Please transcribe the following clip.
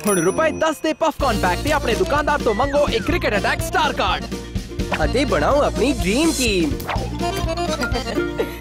ਹੁਣ ਰੁਪਏ 10 ਦੇ ਪਫਕੌਰਨ ਪੈਕ ਤੇ ਆਪਣੇ ਦੁਕਾਨਦਾਰ ਤੋਂ ਮੰਗੋ ਇੱਕ ਕ੍ਰਿਕਟ ਅਟੈਕ ਸਟਾਰ ਕਾਰਡ ਅਤੇ ਬਣਾਓ ਆਪਣੀ ਡ੍ਰੀਮ ਟੀਮ।